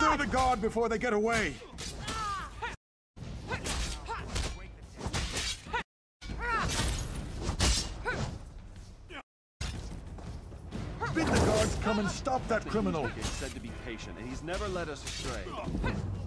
Clear the guard before they get away! Bid the guards come and stop that criminal! He's said to be patient, and he's never led us astray.